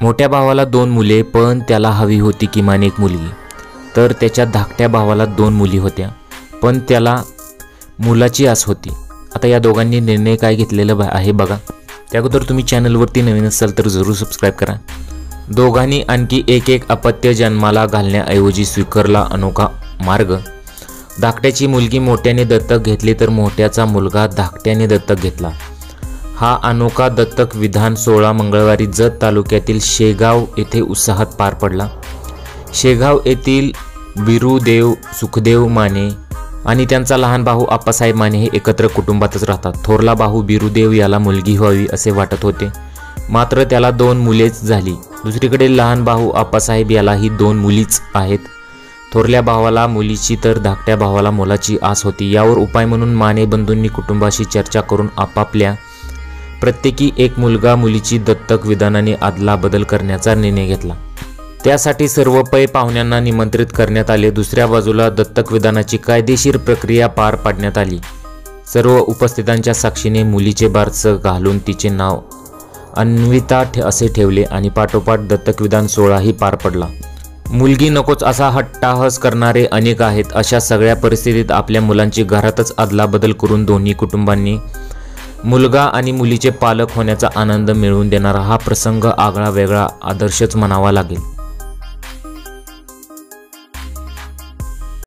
मोठ्या भावाला 2 मुले, पण त्याला हवी होती किमान एक मुलगी. तर त्याच्या धाकट्या भावाला 2 मुली होत्या, पण त्याला मुलाची आस होती. आता या दोघांनी निर्णय काय घेतलेला आहे बघा. त्या अगोदर तुम्ही चॅनलवरती नवीन असाल तर जरूर सबस्क्राईब करा. दोघांनी आणखी एक अपत्य जन्माला घालण्याऐवजी स्वीकारला अनोखा मार्ग. धाकट्याची मुलगी मोठ्याने दत्तक घेतली तर मोठ्याचा मुलगा धाकट्याने दत्तक घेतला. हा अनोखा दत्तक विधान सोहळा मंगळवारी जत तालुक्यातील शेगाव येथे उत्साहात पार पडला. शेगाव येथील बिरुदेव सुखदेव माने आणि त्यांचा लहान भाऊ आप्पासाहेब माने हे एकत्र कुटुंबातच राहतात. थोरला भाऊ बिरुदेव याला मुलगी व्हावी असे वाटत होते, मात्र त्याला 2 मुलेच झाली. दुसरीकडे लहान भाऊ आप्पासाहेब यालाही 2 मुलीच आहेत. थोरल्या भावाला मुलीची तर धाकट्या भावाला मुलाची आस होती. यावर उपाय म्हणून माने बंधूंनी कुटुंबाशी चर्चा करून आपापल्या प्रत्येकी एक मुलगा मुलीची दत्तक विधानाने अदलाबदल करण्याचा निर्णय घेतला. त्यासाठी सर्व पै पाहुण्यांना निमंत्रित करण्यात आले. दुसऱ्या बाजूला दत्तक विधानाची कायदेशीर प्रक्रिया पार पाडण्यात आली. सर्व उपस्थितांच्या साक्षीने मुलीचे बारसं घालून तिचे नाव अन्विता असे ठेवले आणि पाठोपाठ दत्तक विधान सोहळाही पार पडला. मुलगी नकोच असा हट्टाहस करणारे अनेक आहेत. अशा सगळ्या परिस्थितीत आपल्या मुलांची घरातच अदलाबदल करून दोन्ही कुटुंबांनी मुलगा आणि मुलीचे पालक होण्याचा आनंद मिळवून देणारा हा प्रसंग आगळा वेगळा आदर्शच म्हणावा लागेल.